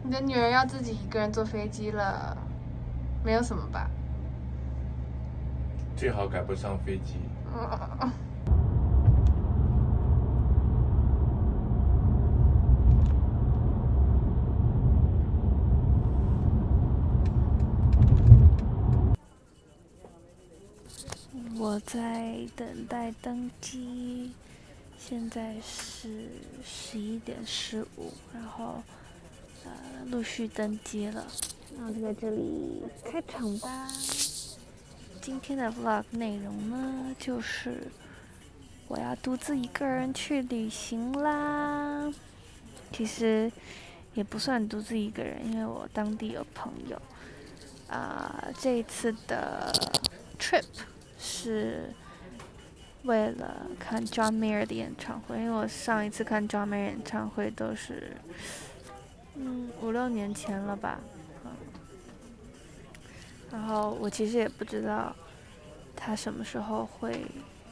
你的女儿要自己一个人坐飞机了，没有什么吧？ 最好赶不上飞机。 我在等待登机，现在是11:15，然后陆续登机了，然后就在这里开场吧。今天的 vlog 内容呢，就是我要独自一个人去旅行啦。其实也不算独自一个人，因为我当地有朋友。这一次的 trip 是为了看 John Mayer 的演唱会，因为我上一次看 John Mayer 演唱会都是5-6年前了吧。然后我其实也不知道他什么时候会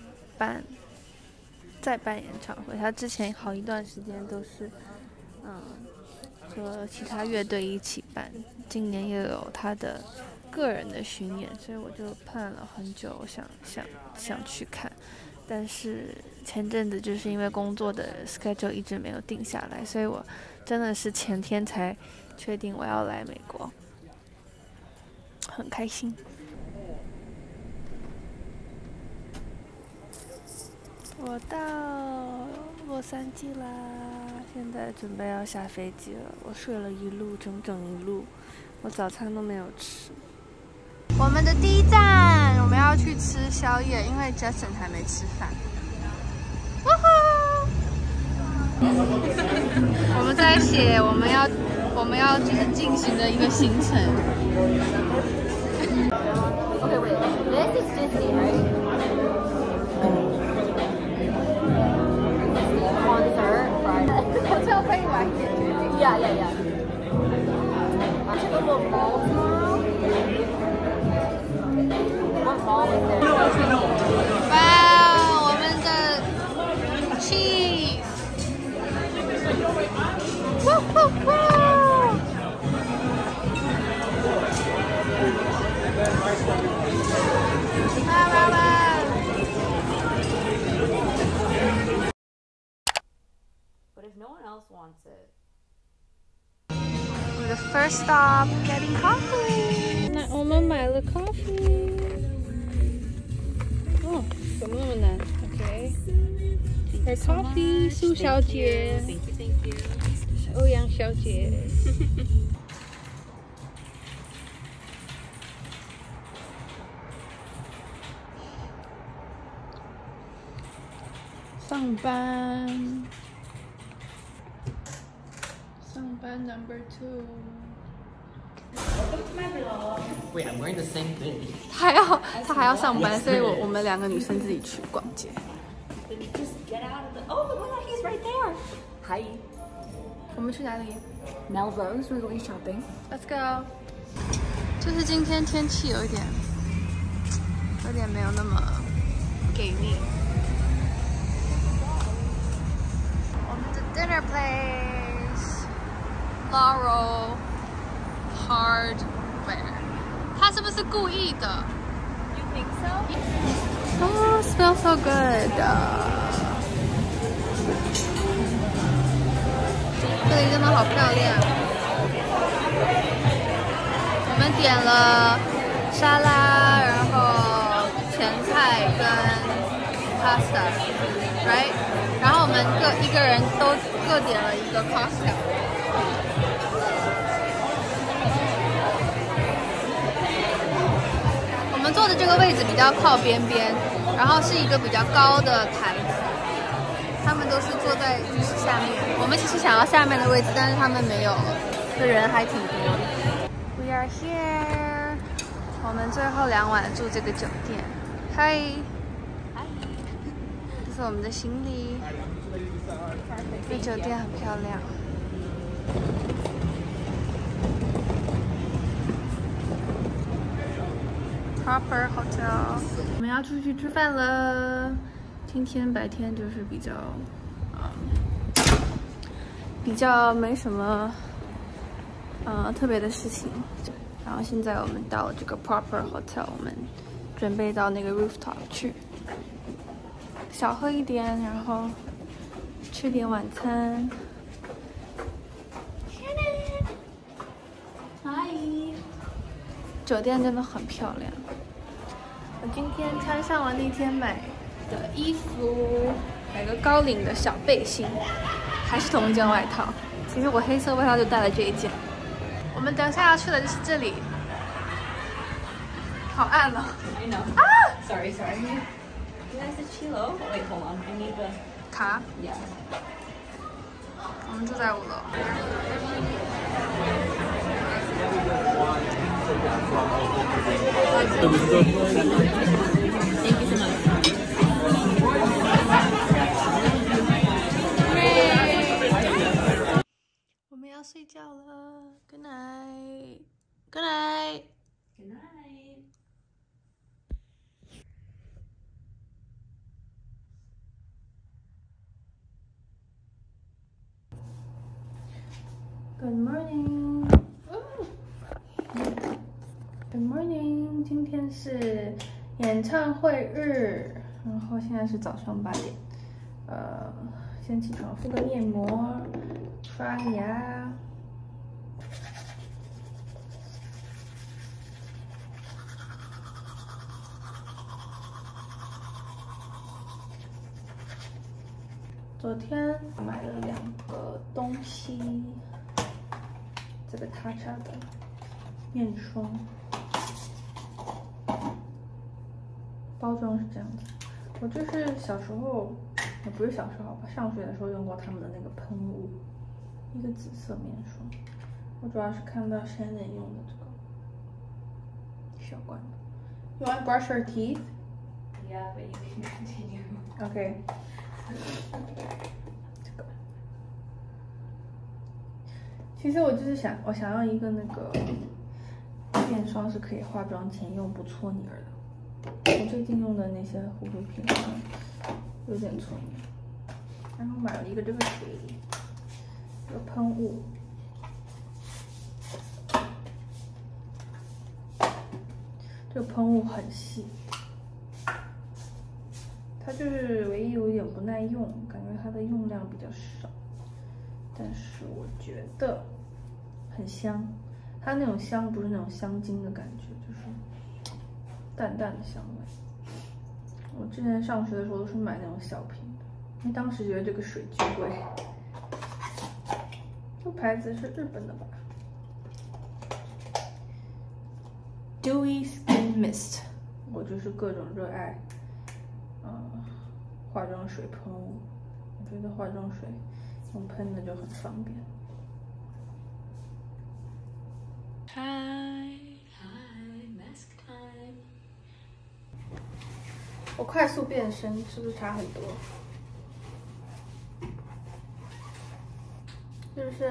再办演唱会。他之前好一段时间都是和其他乐队一起办，今年又有他的个人的巡演，所以我就plan了很久，想去看。但是前阵子就是因为工作的 schedule 一直没有定下来，所以我真的是前天才确定我要来美国，很开心。我到洛杉矶啦，现在准备要下飞机了。我睡了整整一路，我早餐都没有吃。我们的第一站，我们要去吃宵夜，因为 Jason 还没吃饭。我们在写我们要就是进行的一个行程。 Okay, wait. This is Disney, right? Concert Friday. Hotel 可以晚一点。 Yeah. I should go to a mall tomorrow. What mall is there? 哇，我们的 cheese。 But if no one else wants it. The first stop, getting coffee. 那我们买了 coffee。哦，怎么那么难 ？OK。Her coffee， 苏小姐。 Thank you. 欧阳小姐。上班number 2。 Wait, I'm wearing the same thing. 他还要上班，所以我们2个女生自己去逛街。 Then you just get out of the. Oh, look at that! He's right there. Hi. 我们去哪里 Melrose. We're going shopping. ？Let's go。就是今天天气有点没有那么给力。我们的 dinner place Laurel Hardware， 他是不是故意的 You think so? ？Oh, smells so good。这里真的好漂亮。我们点了沙拉，然后前菜跟 pasta，right？ 然后我们一个人都各点了一个 cocktail。我们坐的这个位置比较靠边边，然后是一个比较高的台子。他们都是坐在就是下面，我们其实想要下面的位置，但是他们没有，这人还挺多的。We are here， 我们最后2晚住这个酒店。嗨，这是我们的行李。这酒店很漂亮。Proper Hotel， 我们要出去吃饭了。今天白天就是比较没什么特别的事情。然后现在我们到了这个 Proper Hotel， 我们准备到那个 rooftop 去，小喝一点，然后吃点晚餐。嗨，酒店真的很漂亮。我今天穿上了那天买的衣服，买个高领的小背心，还是同一件外套。其实我黑色外套就带了这一件。我们等下要去的就是这里，好暗了。 I know. 啊 Sorry. You guys are Chilo. Oh, wait, hold on. I need the. 卡， Yeah. 我们住在5楼。 Thank you so much. 我们要睡觉了 ，Good night. Good night. Good night. Good morning. Good morning. 今天是演唱会日，然后现在是早上8点。先起床敷个面膜，刷牙。昨天买了2个东西，这个他家的面霜，包装是这样子。我就是小时候，也不是小时候吧，上学的时候用过他们的那个喷雾，一个紫色面霜。我主要是看到 Shannon 用的这个小罐的。You want to brush your teeth? Yeah, but you can continue. Okay. 这个，其实我就是我想要一个那个面霜是可以化妆前用不搓泥儿的。我最近用的那些护肤品好像有点搓泥，然后买了一个这个水，这个喷雾。这个喷雾很细。它就是唯一有一点不耐用，感觉它的用量比较少，但是我觉得很香。它那种香不是那种香精的感觉，就是淡淡的香味。我之前上学的时候都是买那种小瓶的，因为当时觉得这个水巨贵。这牌子是日本的吧 ？Dewy Skin Mist， 我就是各种热爱。化妆水喷雾，我觉得化妆水用喷的就很方便。Hi, mask time. 我快速变身是不是差很多？是不是？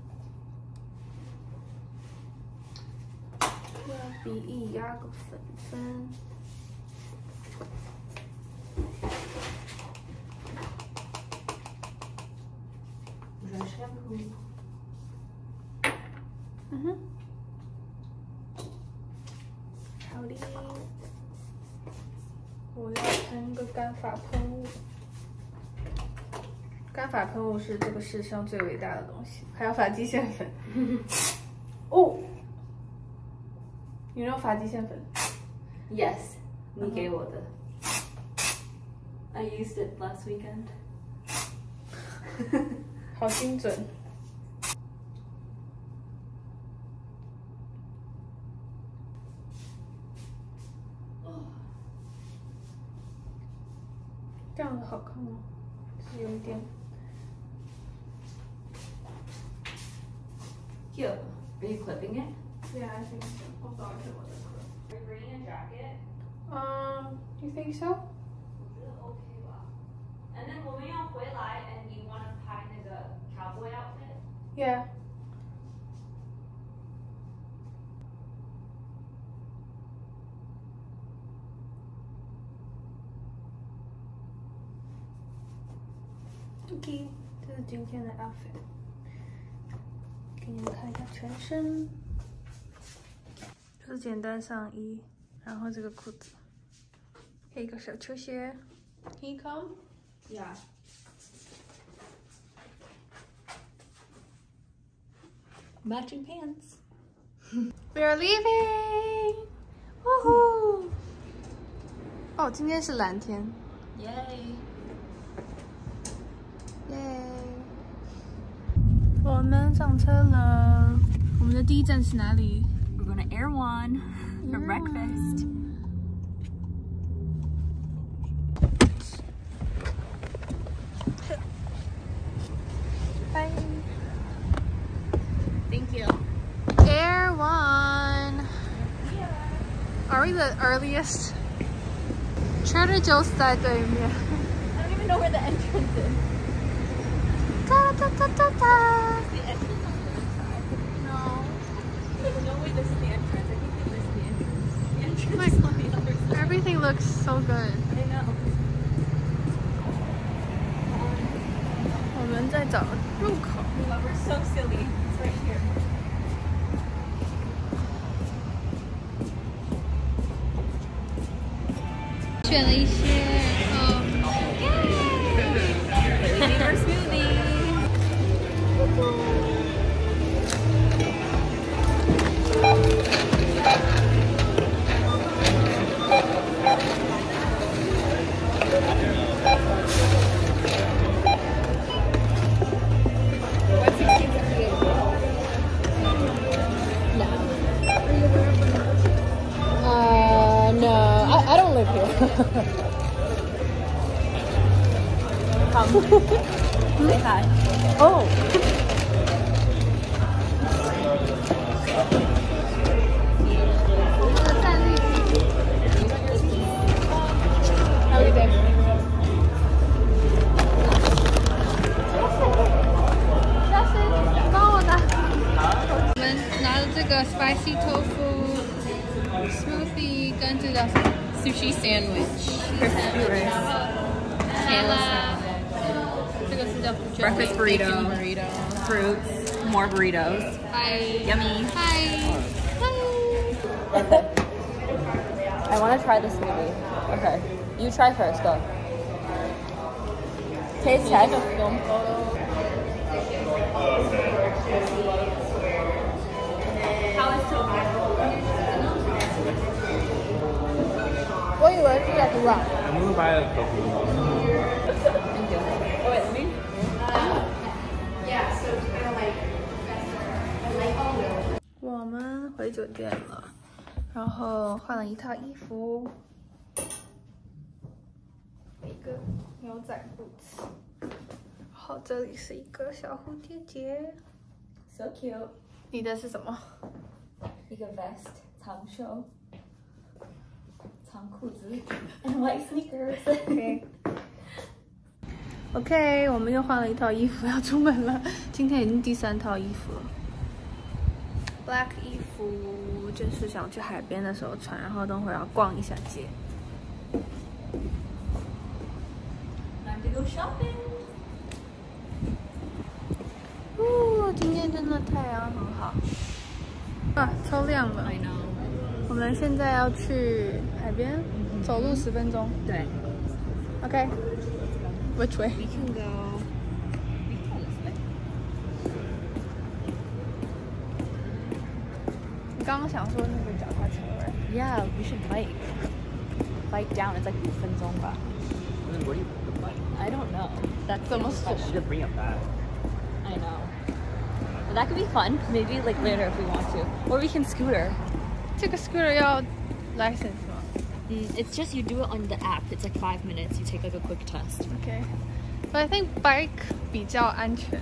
用笔翼压个粉粉。 Shampoo. 嗯哼，好的。我要喷个干发喷雾。干发喷雾是这个世上最伟大的东西，还有发际线粉。哦，你用发际线粉 Yes, 你给我的。I used it last weekend. 好精准。这样子好看吗？是有一点。 Cute. Are you clipping it? Yeah, I think so. 我找一下我的课。 Are you bringing a jacket? You think so? 我觉得 OK 吧。And then 我们要回来 and you want to 拍那个 cowboy outfit? Yeah. OK， 这是今天的 outfit。 今天看一下全身，就是简单上衣，然后这个裤子，还有一个小球鞋。Can you come? Yeah. Matching pants. We are leaving! Woohoo! 哦，今天是蓝天。 Yay! 耶！我们上车了。我们的第一站是哪里 We're going to Erewhon for breakfast. Bye. Thank you. Erewhon. Are we the earliest? Trader Joe's 在对面。 I don't even know where the entrance is. 哒哒哒哒哒。 The entrance on the other side. No. There's no way this is the entrance. I think we missed the entrance. The entrance is on the other side. Everything looks so good. I know. 我们在找入口。 But we're so silly. It's right here. Yay! 选了一些 Flavor smoothie. No, I don't live here. Come. Say hi. Oh. How are you doing? 帮我拿。我们拿了这个 spicy tofu smoothie 跟这叫什么 Sushi sandwich. Kayla 这个是叫 Breakfast burrito. burrito. Fruits. More burritos. Hi. Yummy. Hi. I want to try the smoothie. Okay. You try first. Go. Taste test. How is tofu? 我以为是在读啊。 I'm gonna buy a tofu. Thank you. Oh wait, let me. Yeah, so it's kind of like oatmeal. 我们回酒店了，然后换了一套衣服，一个牛仔裤子，然后这里是一个小蝴蝶结。 So cute. 你的是什么？ 一个 vest 长袖，长裤子 and white sneakers. OK， 我们又换了一套衣服要出门了，今天已经第3套衣服了。Black 衣服就是想去海边的时候穿，然后等会儿要逛一下街。 Time to go shopping. 哦，今天真的太阳很好，啊，超亮了。 I know. 我们现在要去海边，走路10分钟。 对。 OK，Which way？ We can go. We can go this way. 你刚刚想说那个脚踏车哎。 Yeah, we should bike. Bike down. It's like 5分钟吧。 Then where do you put the bike? I don't know. That's 怎么 the 锁 question. You should bring it back. I know. But that could be fun. Maybe like later if we want to. Or we can scooter. 这个 scooter 要 license 吗 It's just you do it on the app. It's like 5 minutes. You take like a quick test. ？OK，But I think bike 比较安全，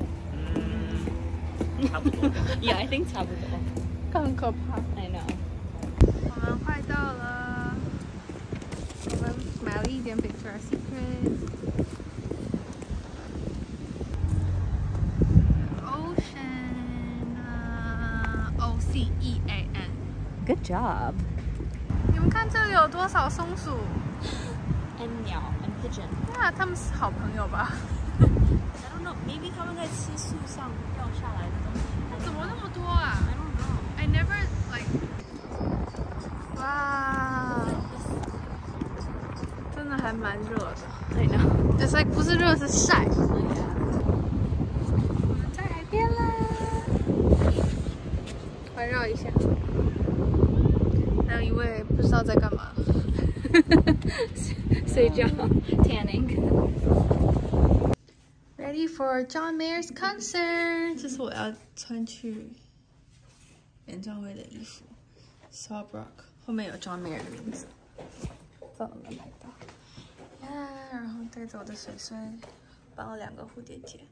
Yeah, I think 差不多。 更可怕。 I know. 我们快到了，我们买了一点 Victoria's Secret。Ocean，OCEAN。 Good job. 你们看这里有多少松鼠？ And 鸟 and pigeon. 那他们是好朋友吧？ I don't know. Maybe 他们在吃树上掉下来的东西。 蛮热的。 I know. It's like 不是热是晒。在海边啦，环绕一下。还有一位不知道在干嘛。 睡觉 tanning. Ready for John Mayer's concert？ 这是我要穿去演唱会的衣服。Sob Rock 后面有 John Mayer 的名字，照能不能拍到？呀，然后带着我的水水，绑了2个蝴蝶结。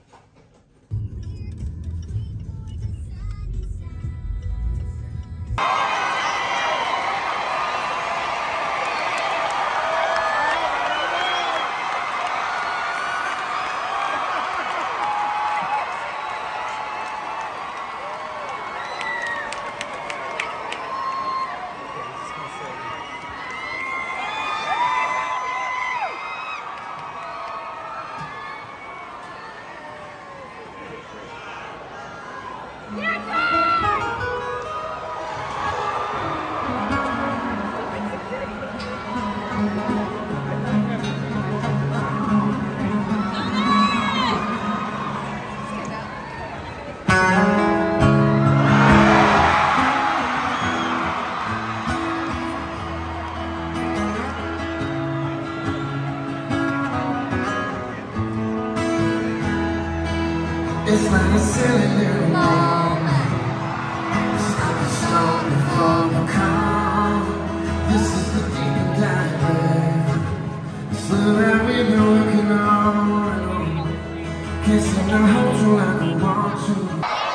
It's like a silly little moment. It's like a storm before the calm. This is the deep and dark. It's the that we've been working on. Can't seem to hold you like I want to.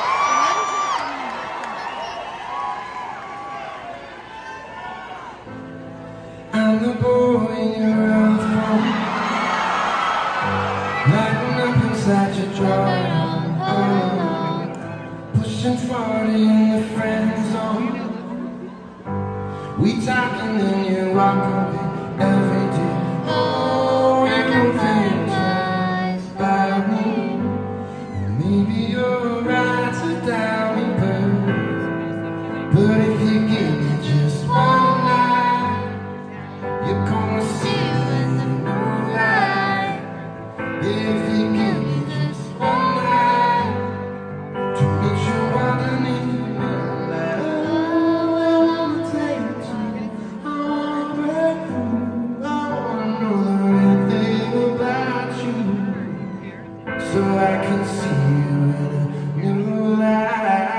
I'm the boy in your earth home, lighting up inside your drawing. Pushing forward in the friend zone. We talking and you walk away every day. Oh, you don't think twice about me. Maybe you're right to doubt me, but if you give me just one night, you're gonna see in the moonlight. If you give me just one night to meet you underneath the moonlight, oh, I wanna take you, I wanna break through, I wanna know everything about you, so I can see you in a new light.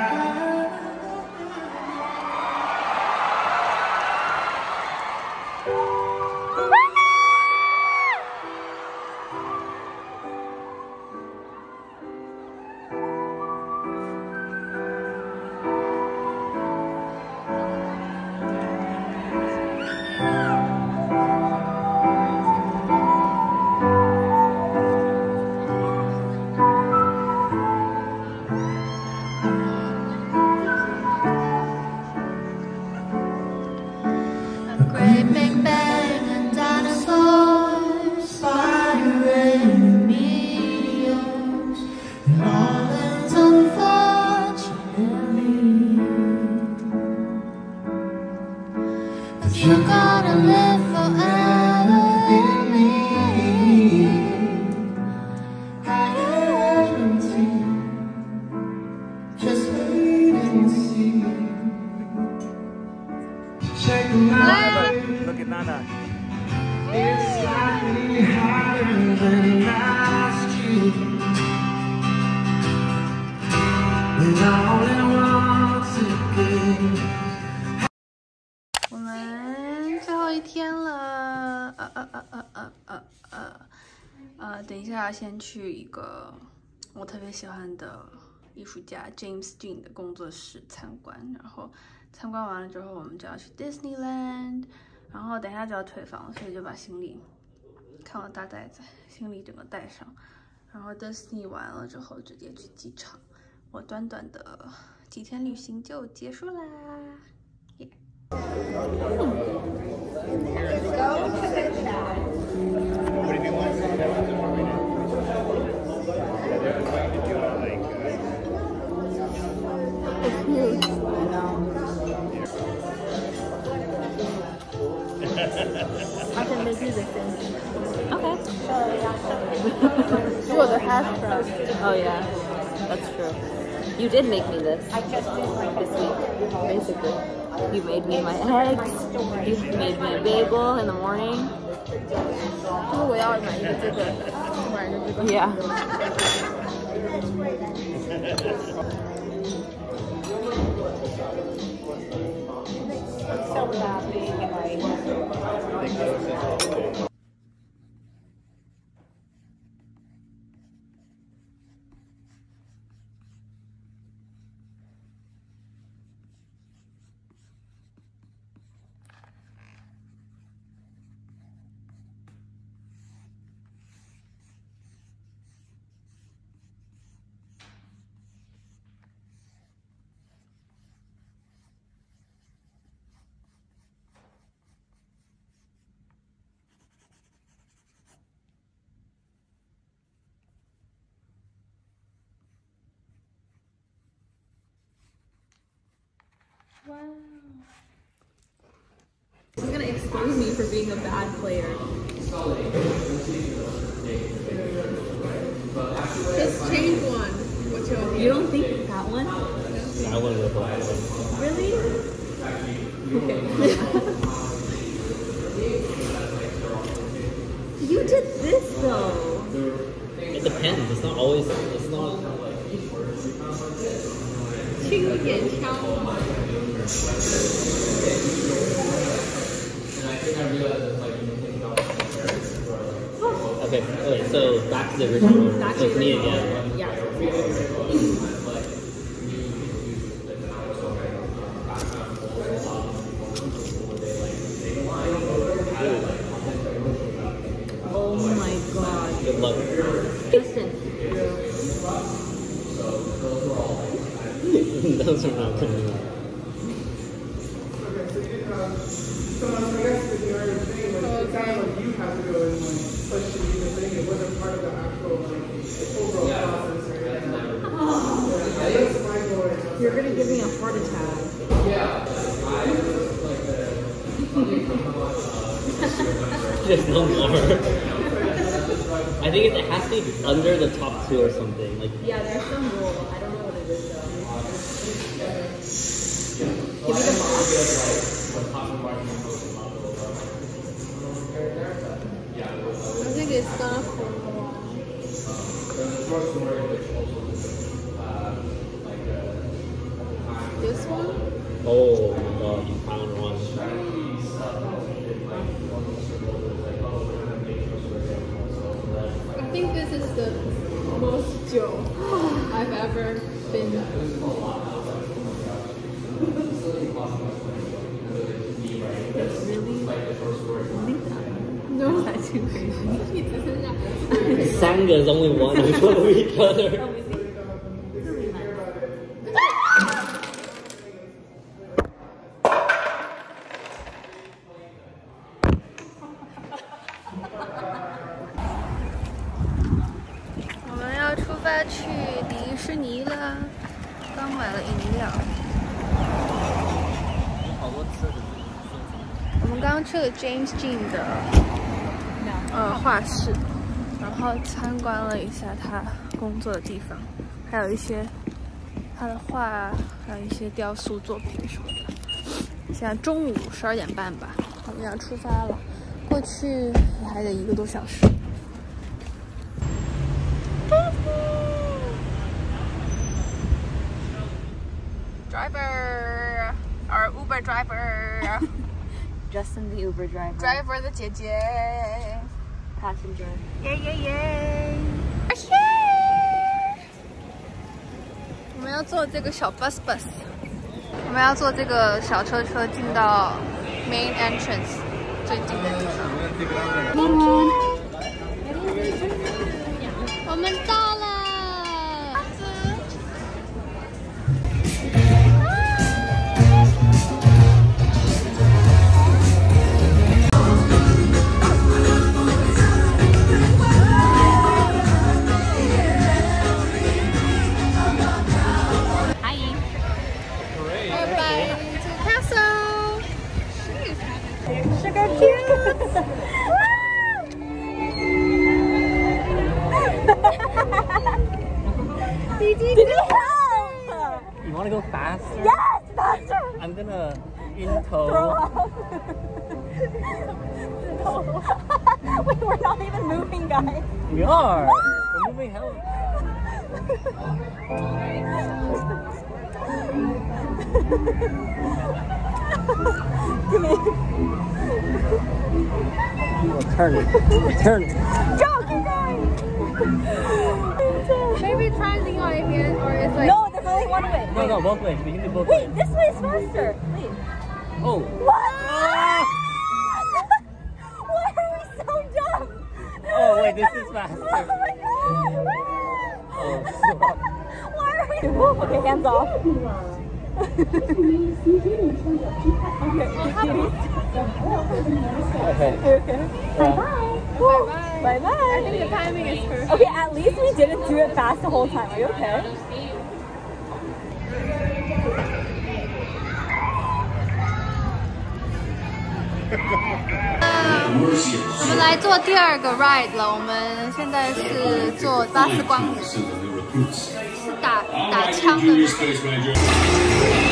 Great Big Bang and dinosaurs, spider and meteors, and all that's unfortunately. But you're gonna live forever in me. I guarantee. Just wait and see. Check them out. Look at Nana. It's slightly higher than last year, and all it wants again. 我们最后一天了，等一下先去一个我特别喜欢的艺术家 James Dean 的工作室参观，然后参观完了之后，我们就要去 Disneyland， 然后等一下就要退房，所以就把行李看我大袋子，行李整个带上，然后 Disney 完了之后直接去机场，我短短的几天旅行就结束啦。 I can make music. Okay. You are the hash brown. Oh yeah, that's true. You did make me this. This week, basically. You made me my eggs. You made me a bagel in the morning. 就是我要买一个这个，买一个这个。 Yeah. So happy, like. Wow. He's gonna expose me for being a bad player. Just change one. What's your You don't think it's that one? I want to go black one. Really? You did this though. It depends. It's not always. It's not. 亲眼敲。 Okay. Okay. So back to the original order. Back to So it's the me original again. order. Yeah. Oh my god. Good luck. Justin. Those are not coming out. You're gonna give me a heart attack. Just no more. I think it has to be under the top two or something. Like Yeah, there's some rule. I don't know what it is though. Give me the I think it's gonna fall. This one? oh my god, you found one. I think this is the most Joe I've ever been. No, that's too crazy. Sangha is only one. Which one of each other? 我们要出发去迪士尼了，刚买了饮料。我们刚刚去了 James Jean 的画室，然后参观了一下他工作的地方，还有一些他的画，还有一些雕塑作品什么的。现在中午12点半吧，我们要出发了，过去还得1个多小时。Driver, our Uber driver. Justin the Uber driver. Driver 的姐姐。 Passenger. 耶耶耶！We're here！ 我们要坐这个小 bus， 我们要坐这个小车进到 main entrance 最近的地方。我们到了。Sugar cute! go faster? Yes, faster. I'm gonna into. Wait, we're not even moving, guys. We are. We're moving hell. Turn it. Turn it. Go, keep going. Maybe try the right hand, or it's like. No, there's only one way. No, both ways. We can do both ways. Wait, this way is faster. Wait. Oh. What? Why are we so dumb? Oh, wait, this is faster. Oh my god. Oh, stop. Why are we? Okay, hands off. Okay. Okay. Bye-bye. Bye-bye. I think the timing is perfect. Okay, at least we didn't do it fast the whole time. Are you okay? 我们来做第二个 ride 了。我们现在是坐巴斯光年，是打枪的。